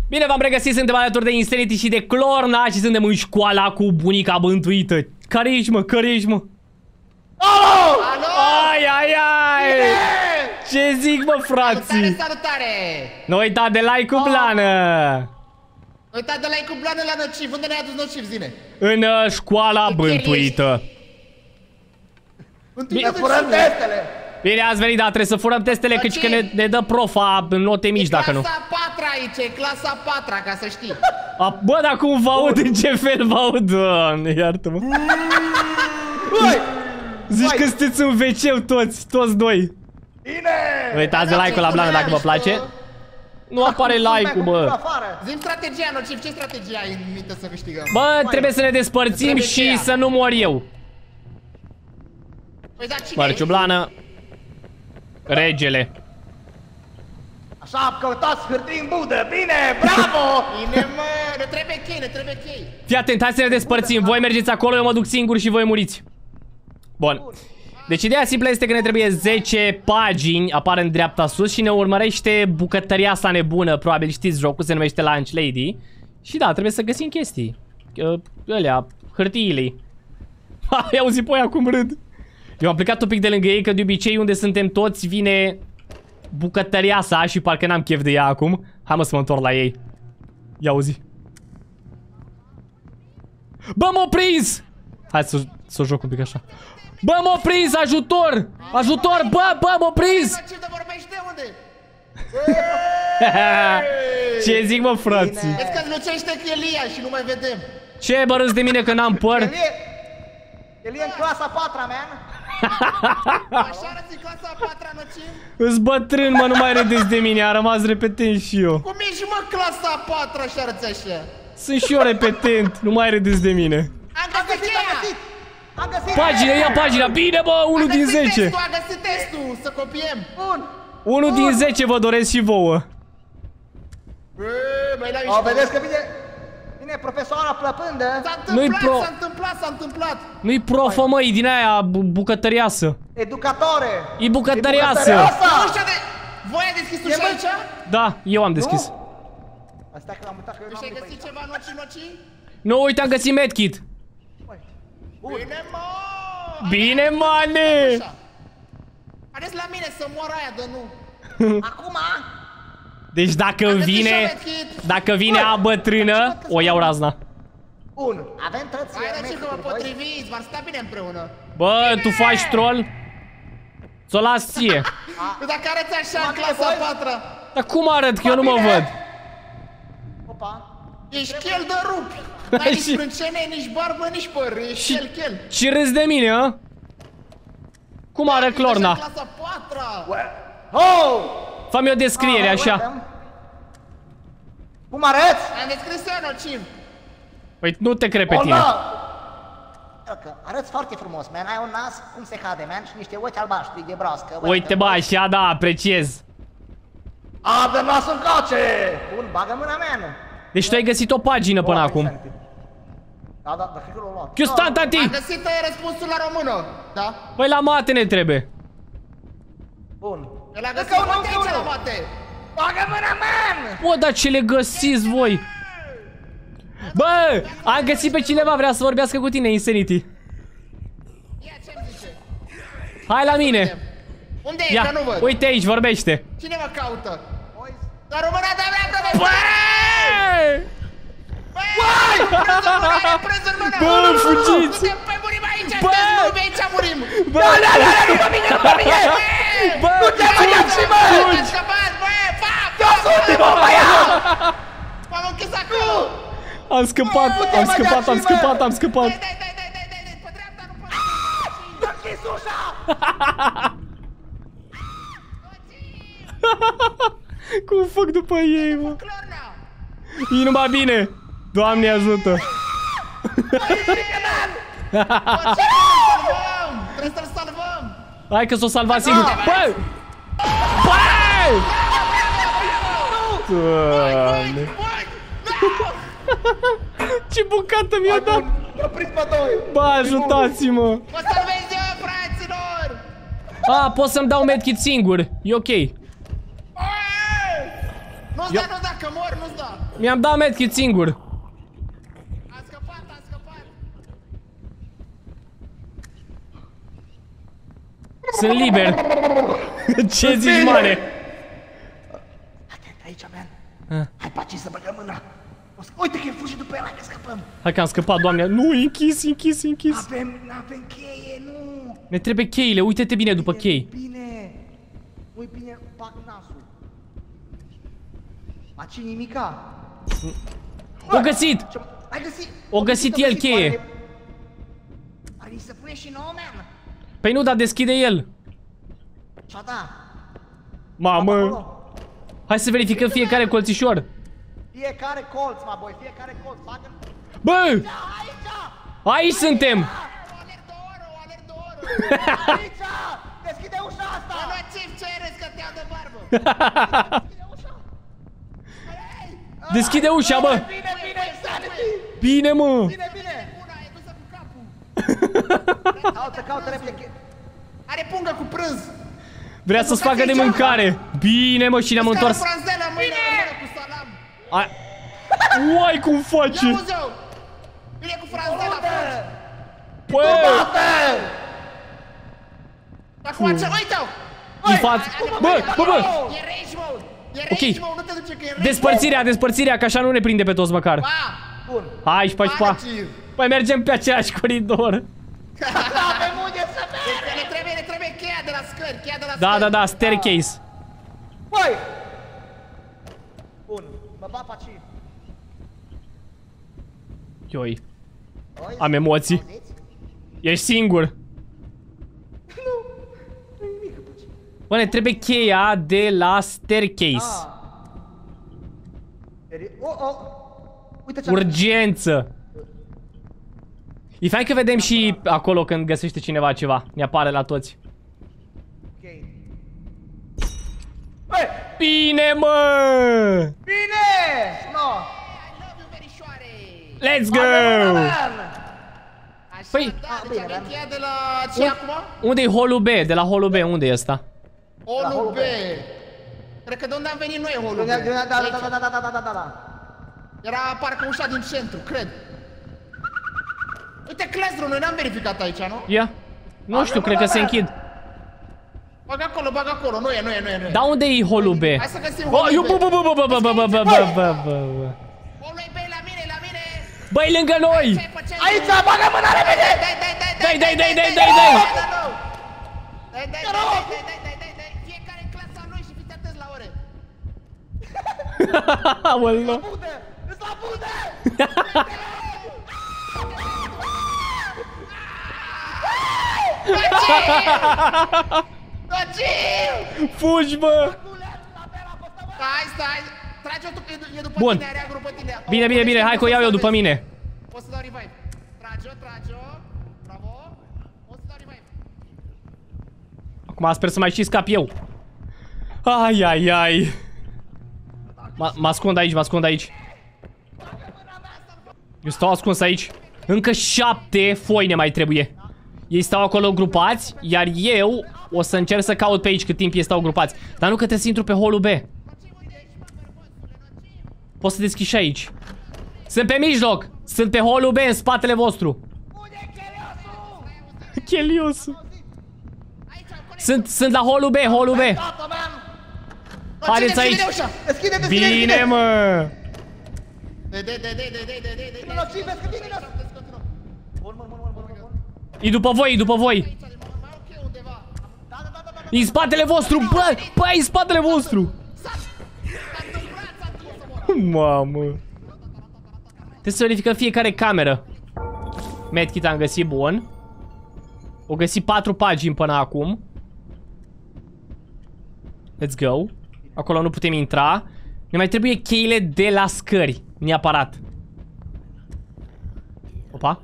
Bine v-am regăsit, suntem alături de Insanity și de Clorna și suntem în școala cu bunica bântuită. Care ești, mă? Care ești, mă? Alo! Ai, ai, ai! Bine! Ce zic, mă, frații? Salutare, salutare! Nu uita de like cu blană! Uitați de like cu blană la nociv. Unde ne-ai adus nociv, zine? În școala bântuită. Bine, furăm testele! Bine, ați venit, dar trebuie să furăm testele, căci că ne dă profa în note mici, dacă nu. E clasa 4 aici, e clasa 4, ca să știi. Bă, dar cum vă aud, în ce fel vă aud, Doamne, iartă-mă. Zici că sunteți în WC toți doi. Bine! Uitați de like-ul la blană dacă vă place. Nu apare like-ul, bă. Zi-mi strategia, nociv, ce strategia ai în minte să câștigăm? Bă, trebuie să ne despărțim și să nu mor eu. Păi, dar cine Marciu blană. Regele. Așa, căutați hârtii în budă, bine, bravo! Bine, mă, ne trebuie chei, ne trebuie chei. Fii atent, hai să ne despărțim. Voi mergeți acolo, eu mă duc singur și voi muriți. Bun. Deci ideea simplă este că ne trebuie 10 pagini, apar în dreapta sus și ne urmărește bucătăria asta nebună. Probabil știți jocul, se numește Lunch Lady. Și da, trebuie să găsim chestii. Alea, hârtiile. Ha, i-au zis pe aia cum râd. Eu am plecat un pic de lângă ei, că de obicei unde suntem toți vine bucătăria sa și parcă n-am chef de ea acum. Hai mă să mă întorc la ei. Ia auzi. Bă, m-a prins! Hai să joc un pic așa. Bă, m-a prins, ajutor! Ajutor, bă, m-a prins! Ce te vorbești de unde? Ce zic, mă, frații? Vezi că-ți lucește chelia și nu mai vedem. Ce bă râzi de mine că n-am păr? El e în clasa 4-a, man. Așa arăți clasa 4-a, nociv? Îs bătrân, mă, nu mai râdeți de mine, a rămas repetent și eu. Cum ești, mă, clasa 4-a și arăți așa? Sunt și eu repetent, nu mai râdeți de mine. Am găsit cheia! Am găsit! Pagina, ia pagina, bine, bă, 1 din 10. Am găsit testul, să copiem. Bun! 1 din 10 vă doresc și vouă. Băi, la O, vedeți că vine profesoara plăpândă. S-a întâmplat. Nu-i profă, măi, din aia bucătăriasă. Educatore! E bucătăriasă. Voi ai deschis ușa aici? Da, eu am deschis. Asta că l-am uitat că eu Și ai n-am găsit ceva noci? Nu, uite, am găsit medkit. Bine, mă! Bine, mane! Haideți la mine să moară aia, dă nu. Acum? Deci dacă vine a bătrână, o iau razna. Bun, avem toți. Hai, dar ce că vă potriviți, v-ar sta bine împreună. Bă, tu faci troll? Ți-o las ție. Dacă arăți așa în clasa 4-a. Dar cum arăt, că eu nu mă văd? Opa. Ești chel de rup. N-ai nici sprâncene, nici barbă, nici păr. Ești chel. Și râzi de mine, a? Cum arăt Clorna? Clasa 4-a. Oh! Fă-mi o descriere, așa. Cum arăți? Am descris eu, nociv. Păi nu te cred pe tine. Arăți foarte frumos, man. Ai un nas cum se cade, man, și niște ochi albaștri de broască. Uite, bă, așa, da, apreciez. Dă nasul în coace! Bun, bagă mâna, man. Deci tu ai găsit o pagină până acum. Da, dar cred că l-a luat. Chiustan, tati! Am găsit răspunsul la română, da? Păi la mate ne trebuie. Bun. El a găsit multe aici la mate. Bagă mâna, man! Bă, dar ce le găsiți voi? Bă, am găsit pe cineva, vrea să vorbească cu tine, Insanity. Ia, ce-mi zice? Hai la mine. Unde e, Ia, că nu văd? uite aici, vorbește. Cine mă caută? La româna de-a mea, dă-mă! Bă! Prânz în mână! Bă, fugiți! Păi murim aici, Bă! nu aici murim! Bă! Bă! Du-te, mă, ia-ți, mă! Am scăpat, bă! Toți ultimul, mă, ia! M-am închis acolo! Am scăpat, am scăpat. Dai, pe dreapta nu poți! S-a închis ușa! Cum fac după ei, mă? Clorna! E numai bine. Doamne ajută. Trebuie să-l salvăm! Hai că s-o salva singur. Bă! Bă! Doamne. Ce bucată mi-a dat. M-a prins pe doi! Bă, ajutați-mă. Mă salvez eu, fraților! A, pot să-mi dau medkit singur. E ok. Nu-ți da, că mor, nu-ți da! Mi-am dat medkit singur. Am scăpat. Sunt liber. Ce zici, mare? Atent, aici, man. Hai, Paci, să băgăm mâna. Uite că e fugi după ăla, că scăpăm. Hai că am scăpat, doamne. Nu, închis. N-avem cheie, nu. Ne trebuie cheile, uite-te bine după chei. Bine. Nu-i bine, bag nasul. Paci, nimica. O găsit! Ai găsit? O găsit el cheie. Pare să pune și nouă, man. Păi nu, dar deschide el. Și-a da. Mamă. Hai să verificăm fiecare colțișor. Fiecare colț, mă, boi, fiecare colț. Bagă... Bă! Aici! Aici suntem! O alerg de oră. Aici! Deschide ușa asta! Bă, ce cereți că te-am de barbă? Deschide ușa, bă! Bine, Insanity! Bine, mă! Bine! Una, e dusă cu capul. Caută repede. Are pungă cu prânz. Vrea să-ți facă de mâncare. Bine, mă, și ne-am întors. Franzela, mâine cu salam. Uai, cum face? Ia uzi-o. Vine cu franzela, frate. Bă! Acum ce, uite-o. În față. Bă! E rage mode. E rage mode, nu te duce că e rage. Despărțirea, că așa nu ne prinde pe toți măcar. Bun. Hai, pa. Păi mergem pe aceeași coridor. Avem unde să mergem! Ne trebuie cheia de la scări, Da, staircase. Băi! Bun, mă bat Paci. Ioi. Am emoții. Ești singur. Bă, ne trebuie cheia de la staircase. Uite ce Urgență. E fain că vedem și acolo când găsește cineva ceva. Ne apare la toți. Bine, mă! Bine! No! Let's go! Păi, deci avem cheia de la ce acum? unde e holul B? De la holul B, unde e ăsta? Holul B. Cred că de unde am venit noi holul B. Da. Era parcă ușa din centru, cred. Uite, classroom, noi n-am verificat aici, nu? Ia. Nu știu, cred că se închid. Bag acolo, nu e. Dar unde e holul B? Hai să găsim holul B. Holul e B la mine. Băi, lângă noi! Aici, bagă mâna repede! Dai! Fiecare în clasa noi și fiți atenți la ore. Aoleu. Îți la bude! Fugi, bă! Stai! Trage-o tu, că e după Bun. tine, are agru pe tine. Bine, hai că o iau eu după mine. O să dau revive. Trage-o. Bravo. O să dau revive. Acum sper să mai și scap eu. Ai. Mă ascund aici. Eu stau ascuns aici. Încă 7 foi ne mai trebuie. Ei stau acolo grupați, iar eu o să încerc să caut pe aici cât timp ei stau grupați. Dar nu că trebuie să intru pe holul B. Poți să deschizi și aici. Sunt pe mijloc. Sunt pe holul B, în spatele vostru. Cheliosul. Sunt la holul B. Haideți aici. Deschide! Bine, mă. E după voi. E în spatele vostru, bă, e în spatele vostru. Mamă. Trebuie să verificăm fiecare cameră. Medkit am găsit, bun. O găsit 4 pagini până acum. Let's go. Acolo nu putem intra. Ne mai trebuie cheile de la scări. Neapărat. Opa.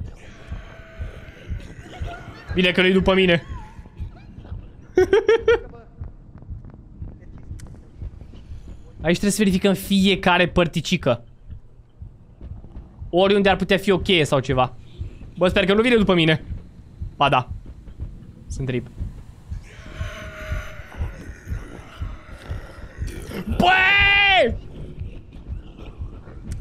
Bine că nu-i după mine. Aici trebuie să verificăm fiecare părticică. Oriunde ar putea fi o cheie sau ceva. Bă, sper că nu vine după mine. Ba da. Sunt rip. Băi!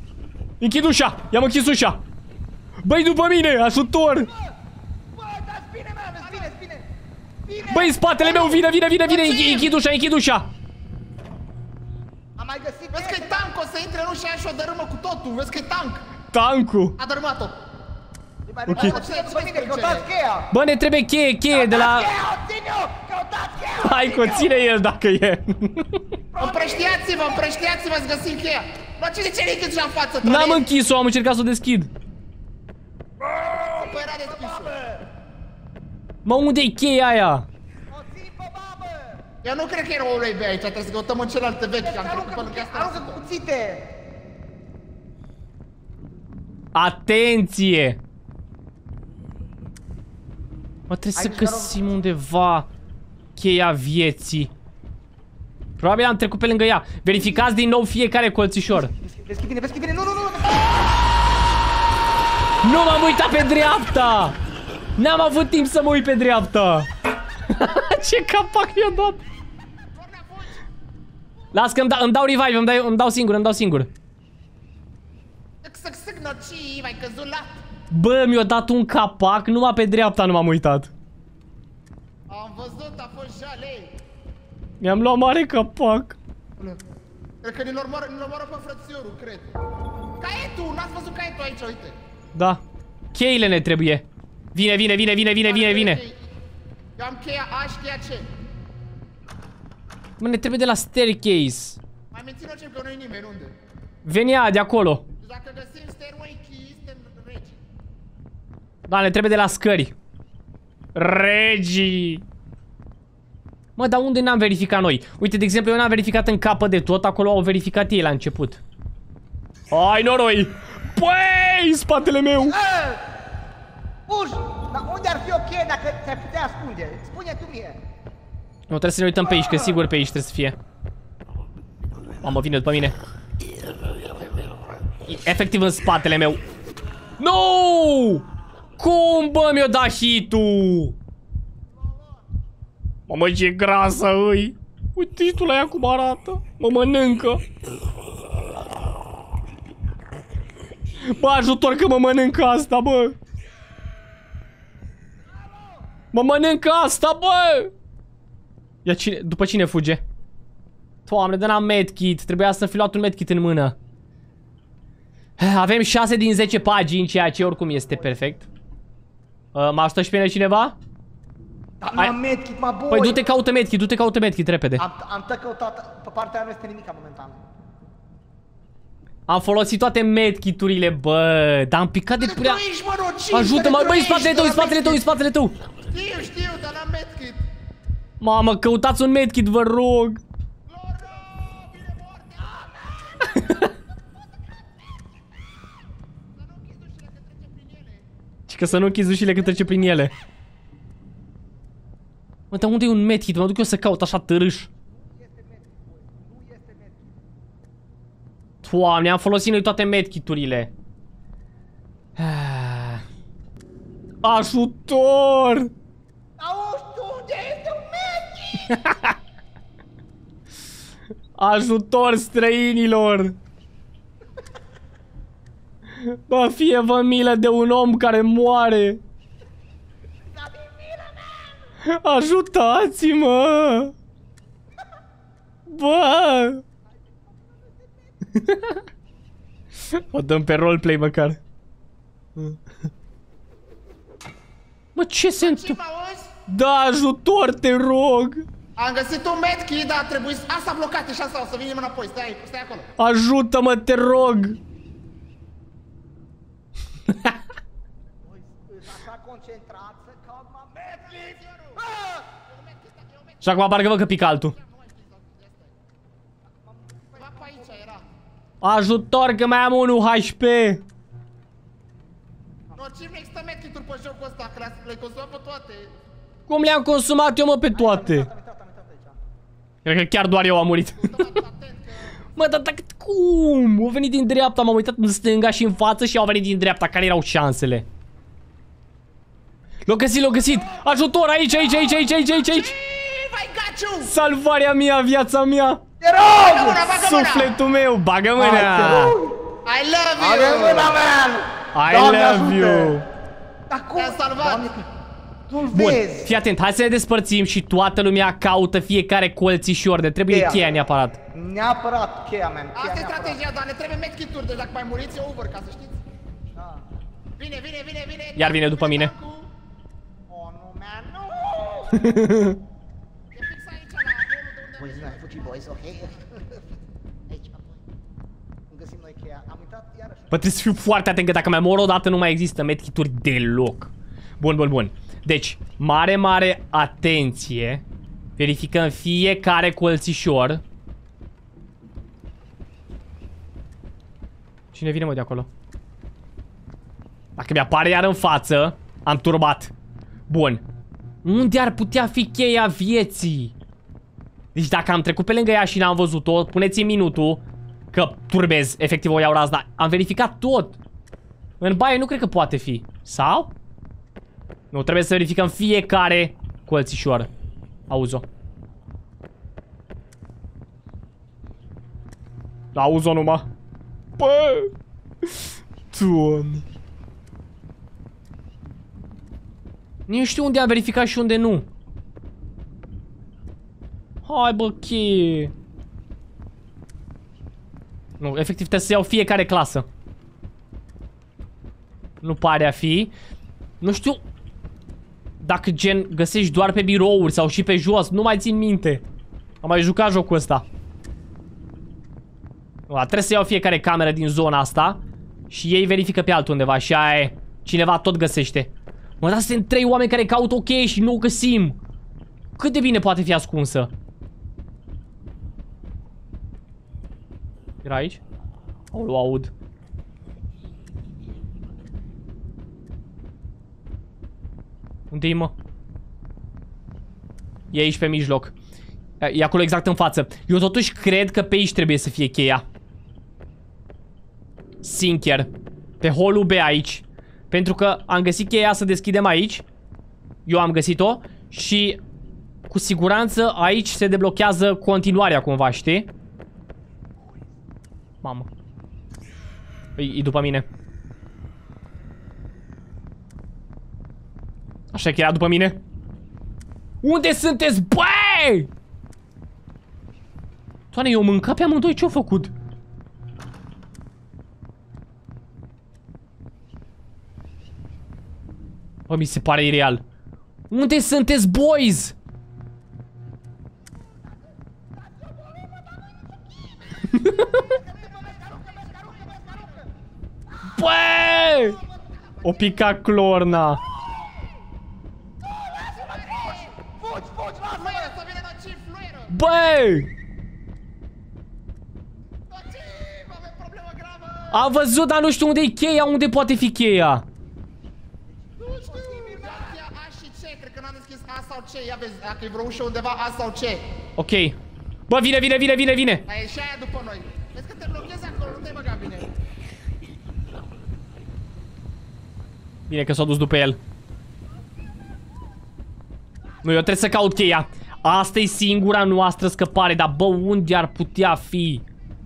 Închid ușa. I-am închis ușa. Băi, după mine, ajutor. Bă, dar bine, man, bine. Băi, în spatele meu, vine. Închid ușa. Am mai găsit. Vezi că e tank, o să intre în ușa aia și o dărâmă cu totul. Vezi că e tank. Tancul. A dărâmat-o. Ok. Căutați cheia. Bă, ne trebuie cheie de la... Căutați cheia. Hai, că ține el dacă e. Împrăștiați-vă, ați găsit cheia. Bă, ce de ce ne închizi în față? N-am închis-o, am încercat să o deschid. Păi era deschisă. Mă, unde-i cheia aia? O ții pe babă. Eu nu cred că era o USB aici, trebuie să căutăm în celelalte vechi, că am trecut pe lângă asta. Aruncă cu cuțite. Atenție! Mă, trebuie să găsim undeva cheia vieții. Probabil am trecut pe lângă ea. Verificați din nou fiecare colțișor. Vezi bine, nu. Nu m-am uitat pe dreapta! N-am avut timp să mă uit pe dreapta. Ce capac i-a dat. Las că îmi dau revive, îmi dau singur. Săc, nociv, ai căzut la... Bă, mi-a dat un capac, numai pe dreapta nu m-am uitat. Am văzut, a fost jale. Mi-am luat mare capac. Cred că ne-l omoară pe frățiorul, cred. Caietul, n-ați văzut caietul aici, uite. Da. Cheile ne trebuie. Vine. Eu am cheia A și cheia C. Mă, ne trebuie de la staircase. Mai mențin orice, că nu-i nimeni, unde? Venea de acolo. Dacă găsim stairway key, suntem regi. Da, ne trebuie de la scări. Regii. Mă, dar unde n-am verificat noi? Uite, de exemplu, eu n-am verificat în capă de tot. Acolo au verificat ei la început. Hai, noroi! Păi, în spatele meu! Uși! Dar unde ar fi o cheie dacă ți-ai putea ascunde? Spune tu mie! Nu, trebuie să ne uităm pe aici, că sigur pe aici trebuie să fie. Mamă, vine după mine. Efectiv în spatele meu. Nu! Cum, bă, mi-o dat hit-ul? Mamă, ce grasă îi. Uite tu la ea cum arată. Mă mănâncă. Bă, ajutor că mă mănâncă asta, bă. Mă mănâncă asta, bă. Ia cine, după cine fuge? Doamne, de n-am medkit. Trebuia să fi luat un medkit în mână. Avem 6 din 10 pagini, ceea ce oricum este perfect. Mă ajută și pe mine cineva? Dar nu am medkit, mă, boi! Păi du-te caută medkit, repede. Am căutat, pe partea aia nu este nimic momentan. Am folosit toate medkiturile, bă, dar am picat de prea... Ajută-mă, băi, în spatele tău! Știu, dar n-am medkit. Mamă, căutați un medkit, vă rog! Și că să nu închizi ușile când trece prin ele. Mă, dar unde e un medkit? Mă duc eu să caut așa târâș. Doamne, am folosit noi toate medkiturile. Ajutor! Auzi tu, unde este un medkit? Ajutor străinilor! Bă, fie-vă milă de un om care moare! Ajutați-mă! Bă! O dăm pe roleplay măcar. Mă, ce se întâmplă? Da, ajutor, te rog! Am găsit un medkit, dar trebuie... Asta blocată și asta, o să venim înapoi, stai acolo. Ajută-mă, te rog! Așa concentrat să caut mă medkit! Și acum parcă văd că pică altul. Ajutor că mai am 1 HP! Nociv, nu există medkit-uri pe jocul ăsta, că le-ai consumat pe toate. Cum le-am consumat eu, mă, pe toate? Cred că chiar doar eu am murit. Mă, dar cum? Au venit din dreapta, m-am uitat în stânga și în față și au venit din dreapta. Care erau șansele? L-au găsit! Ajutor, aici! Salvarea mea, viața mea! Te rog! Sufletul meu, bagă mâna! Ai love you! Are mâna, man! I Doamne love ajută! you! Dar cum? Te-am salvat. Doamne, nu-l Bun, vezi! fii atent, hai să ne despărțim și toată lumea caută fiecare colțișor. Ne trebuie cheia neapărat. Neapărat cheia, man. Asta e strategia, dar ne trebuie medkit-uri, deci dacă mai muriți e over, ca să știți. Da. Vine! Iar vine după mine. Oh, nu, man, nu! E fix aici, la holul de unde... Boys, n-ai fugit, boys, ok? Aici, apoi. Îmi găsim noi cheia. Am uitat iarăși. Bă, trebuie să fiu foarte atent că dacă mai mor o dată nu mai există medkit-uri deloc. Bun. Deci, mare atenție. Verificăm fiecare colțișor. Cine vine, mă, de acolo? Dacă mi-apare iar în față, am turbat. Bun. Unde ar putea fi cheia vieții? Deci dacă am trecut pe lângă ea și n-am văzut-o, puneți-mi minutul că turbez, efectiv o iau raz, dar am verificat tot. În baie nu cred că poate fi. Sau? Nu, trebuie să verificăm fiecare colțișor. Auzi-o. Auzi-o numai. Bă! Doamne. Nu știu unde am verificat și unde nu. Hai, bă, cheie. Nu, efectiv trebuie să iau fiecare clasă. Nu pare a fi. Nu știu dacă gen găsești doar pe birouri sau și pe jos. Nu mai țin minte. Am mai jucat jocul ăsta. Trebuie să iau fiecare cameră din zona asta și ei verifică pe altundeva și aia e. Cineva tot găsește. Mă, dar suntem 3 oameni care caută o cheie și nu o găsim. Cât de bine poate fi ascunsă? Era aici? O aud. Unde-i, mă? E aici pe mijloc. E acolo exact în față. Eu totuși cred că pe aici trebuie să fie cheia. Sincer. Pe holul B aici. Pentru că am găsit cheia să deschidem aici. Eu am găsit-o. Și cu siguranță aici se deblochează continuarea cumva, știi? Mamă. E după mine. Așa că era după mine. Unde sunteți, băi? Doamne, eu mâncat pe amândoi, ce-au făcut? Bă, mi se pare ireal. Unde sunteți, boys? Băi! O pica clorna. Băi! Am văzut, dar nu știu unde e cheia, unde poate fi cheia. Nu știu, A și C, cred că n-am deschis A sau C, ia vezi, dacă e vreo ușă undeva A sau C. Ok. Bă, vine. Dar e și aia după noi. Vezi că te blochezi acolo, nu te băga bine. Bine că s-a dus după el. Nu, eu trebuie să caut cheia. Asta e singura noastră scăpare, dar bă, unde ar putea fi?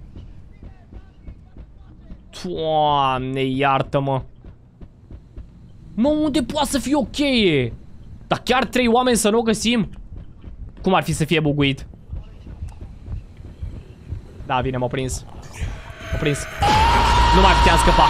Doamne, iartă-mă. Mă, unde poate să fie o cheie? Dar chiar 3 oameni să nu o găsim? Cum ar fi să fie buguit? Da, bine, m-a prins. M-a prins. Nu mai puteam scăpa.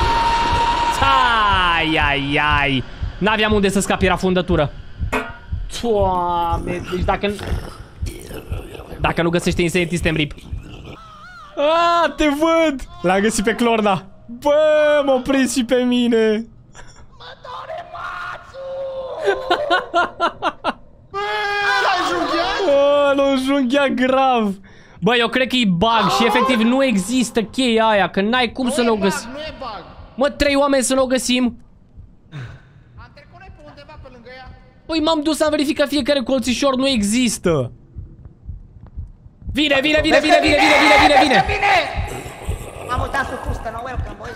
Ai. N-aveam unde să scap, era fundătură. Doamne, deci dacă nu găsește Insanity, suntem rip. Ah, te văd! L-am găsit pe Clorna. Bă, m-a prins și pe mine. Mă doare mațul! L-a înjunghiat grav. Bă, eu cred că e bug și efectiv nu există cheia aia, că n-ai cum să nu o găsim. Nu e bug. Mă, 3 oameni să nu o găsim. Am trecut noi pe undeva pe lângă ea. Păi m-am dus, am verificat fiecare colțișor, nu există. Vine! M-am uitat cu fustă, no welcome, boys.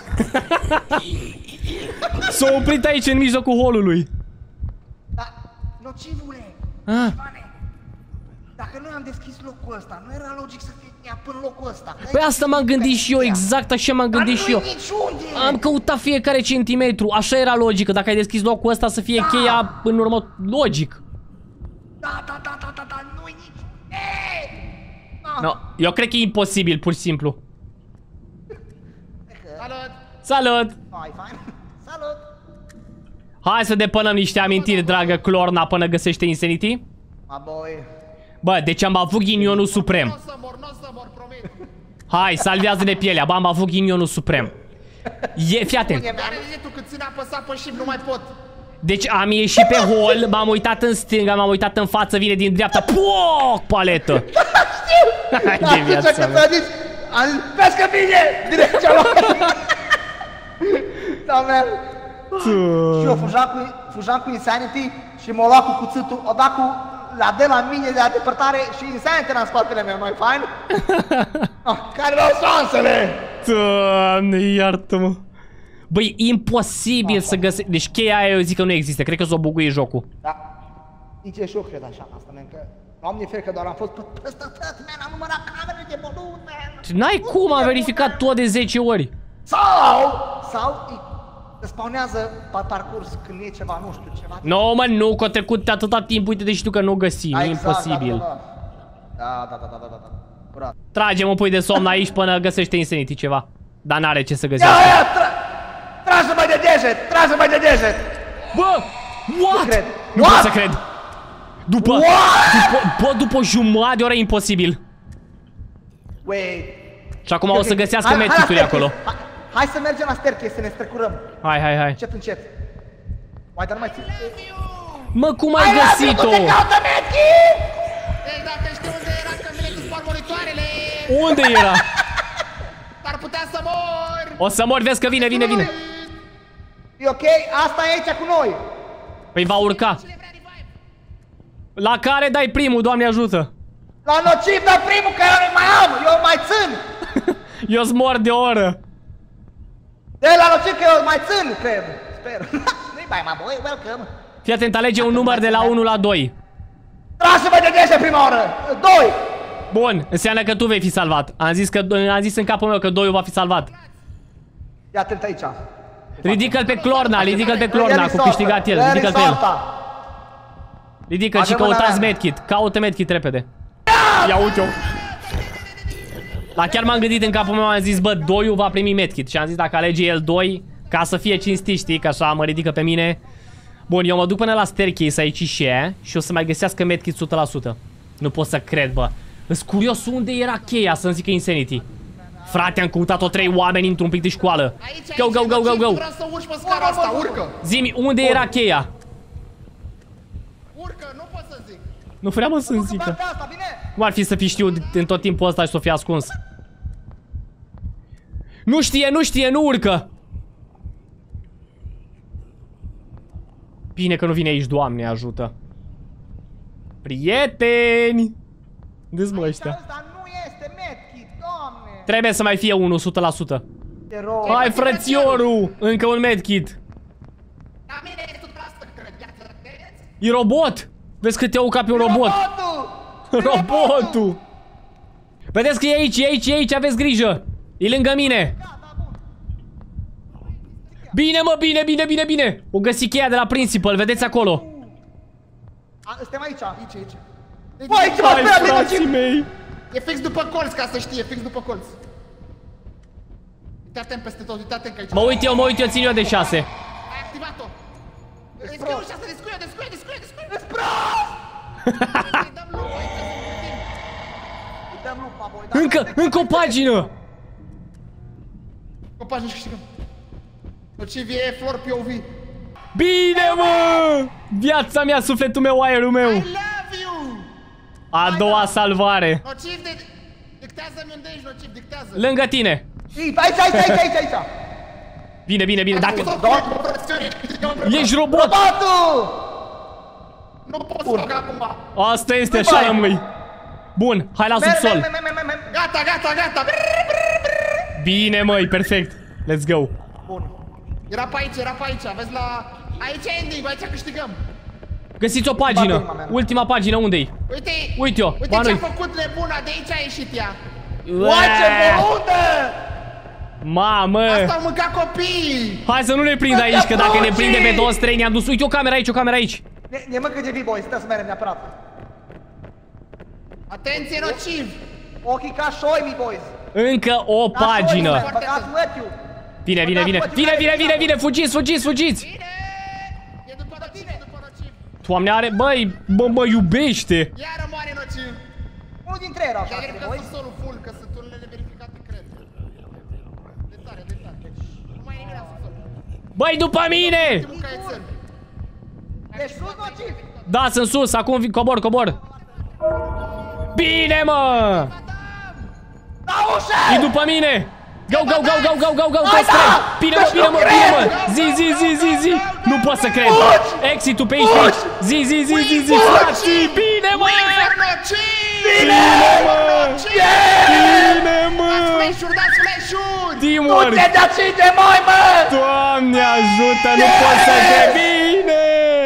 S-a oprit aici în mijlocul holului. Dar, nocivule, Ah. Ivane, dacă noi am deschis locul ăsta, nu era logic să fie ia până locul ăsta. Păi asta m-am gândit și eu, exact așa m-am gândit și eu. Dar nu-i niciunde. Am căutat fiecare centimetru, așa era logică, dacă ai deschis locul ăsta să fie cheia în urmă, logic. Da, nu-i niciunde. No, eu cred că e imposibil, pur și simplu. Salut! Salut! Ai fain? Salut! Hai să depănăm niște amintiri, dragă Clorna, până găsește Insanity. Boy. Bă, deci am avut ghinionul suprem. Nu o să mor, promit. Hai, salvează-ne pielea, bă, am avut ghinionul suprem. Fii atent. Dar tu cât țin apăsat pe shift, nu mai pot. Deci am ieșit pe hol, m-am uitat în stânga, m-am uitat în față, vine din dreapta, POC! Paletă! Hai de viața mea. Am zis, vezi că vine! Direct cealaltă! Da, man. Și eu fujam cu Insanity și m-a luat cu cuțitul, o dat cu la de la mine de la depărtare și Insanity era în spatele meu, nu-i fain? Care erau șansele? Doamne, iartă-mă. Băi, imposibil să găsești. Deci cheia aia eu zic că nu există, cred că s-o buguie jocul. Da. Nici și eu cred așa, asta, man, că Doamne ferecă, doar am fost peste tot, man, am numărat camerele de bălut, man. N-ai cum, am verificat tot de 10 ori. Sau se spawnează pe parcurs când e ceva, nu știu, ceva. No, mă, nu, că a trecut atâta timp, uite-te și tu că nu găsi, e imposibil. Da. Curat. Tragem un pui de somn aici până găsește Insanity ceva. Dar n-are ce să găsească. Ia, trage-mă de deget! Bă, what? cred. Nu pot să cred. După jumătate de oră e imposibil. Wait. Și acum o să găsească medkit-uri acolo. Hai să mergem la staircase, să ne strecurăm. Hai. Încet. Uai, dar nu mai țin. Mă, cum ai găsit-o? Ei, dacă știu unde era, că vine cu spart monitoarele. Unde era? Ar putea să mor. O să mor, vezi că vine. E ok? Asta e aici cu noi. Păi va urca. Cine vrea revive? La care dai primul, Doamne ajută? La nociv, dar primul care eu mai am, eu mai țin. Eu-s mor de o oră. De la nociv că eu mai țin, cred. Sper. Nu-i mai, mă, băi, welcome. Fii atent, alege un număr de la 1 la 2. Trage-mă de deget prima oră. 2. Bun, înseamnă că tu vei fi salvat. Am zis în capul meu că 2 va fi salvat. Ia atent aici. Ridică-l pe Clorna, cu câștigat el, ridică-l pe el. Ridică-l și căutați medkit, caută medkit repede. Ia uite-o. Dar chiar m-am gândit în capul meu, am zis, bă, 2 va primi medkit. Și am zis, dacă alege el 2, ca să fie cinstit, știi, că așa mă ridică pe mine. Bun, eu mă duc până la staircase aici și o să mai găsească medkit 100%. Nu pot să cred, bă. Îs curios unde era cheia să-mi zică Insanity. Frate, am căutat-o 3 oameni într-un pic de școală. Go. Vreau să urci pe scara asta, urcă. Zi-mi, unde era cheia? Urcă, nu pot să zic. Nu vreau mă să-mi zică. Cum ar fi să fi știut în tot timpul ăsta și să o fi ascuns? Nu știe, nu urcă. Bine că nu vine aici, Doamne ajută. Prieteni! Unde-s mă ăștia? Asta nu este medkit, Doamne. Trebuie să mai fie unul, 100%. Te rog. Hai, frățiorul! Încă un medkit. La mine e 100%, cred, viață, vedeți? E robot! Vezi că te iau ca pe un robot. Robotul! Vedeți că e aici, aveți grijă. E lângă mine. Bine, mă, bine. O găsi cheia de la principal, vedeți acolo. Suntem aici. Aici. Băi, ce m-a Hai, sperat, frații mei. E fix după colț, ca să știe, fix după colț. Uite-te peste tot, uite-te că aici. Mă uit eu, țin eu de 6. Ai activat-o. Descuie ușa asta, descuie. Ești prost! Îi dăm lup aici, Îi dăm lupa, boi. Încă o pagină. Copaci, nu câștigăm. Nociv e flor POV. Bine, mă! Viața mea, sufletul meu, aerul meu. I love you! A doua salvare. Nociv, dictează-mi unde ești, Nociv, dictează. Lângă tine. Aici. Bine, dacă... Ești robot. Robotul! Nu pot să fac acum. Asta este, așa rămâi. Bun, hai la subsol. Gata. Bine, măi, perfect. Let's go. Bun. Era pe aici, vezi la... Aici e ending, aici câștigăm. Găsiți o pagină. Ultima pagină, unde-i? Uite Ba ce-a nu-i. făcut nebuna, de aici a ieșit ea. Uai, ce voluntă! Mamă! Asta au mâncat copii! Hai să nu ne prind aici, că dacă ne prinde pe toți trei ne-am dus. Uite o cameră aici, o cameră aici. Ne mâncă de vii, boys, trebuie să mergem neapărat. Atenție, nociv! Ochii ca șoi, mi boys. Încă o pagină. Băgați mătiu. Vine, fugiți! Bine! E după nociv, e după nociv! Doamne, are, băi, mă iubește. Iară moare nociv! Unul dintre ei era așa, Cred că boys. sunt solul full, că sunt unele verificate, cred. De tare. Nu mai e nimic la subsol. Băi, după mine! Ultimul caietel. Deci sus, nociv. Da, sunt sus, acum cobor. Bine, mă! La ușă! E după mine! Go, toți trei! Bine, mă! Zi! Nu pot să cred! Exit-ul pe aici! Zi! Frații! Bine, mă! Bine, mă! Dați flash-uri! Teamwork! Du-te de aici de moi, mă! Doamne ajută, nu pot să cred! Bine!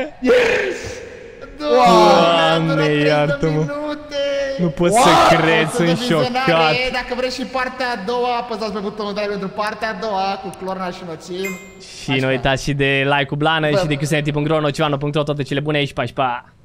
Doamne, iartă-mă! Nu pot să cred, sunt șocat! Dacă vreți și partea a doua, apăsați pe butonul de like pentru partea a doua cu Clorna și Nociv. Și nu uitați și de like-ul blană și de qsnt.ro, nocivano.ro, toate cele bune aici, pa!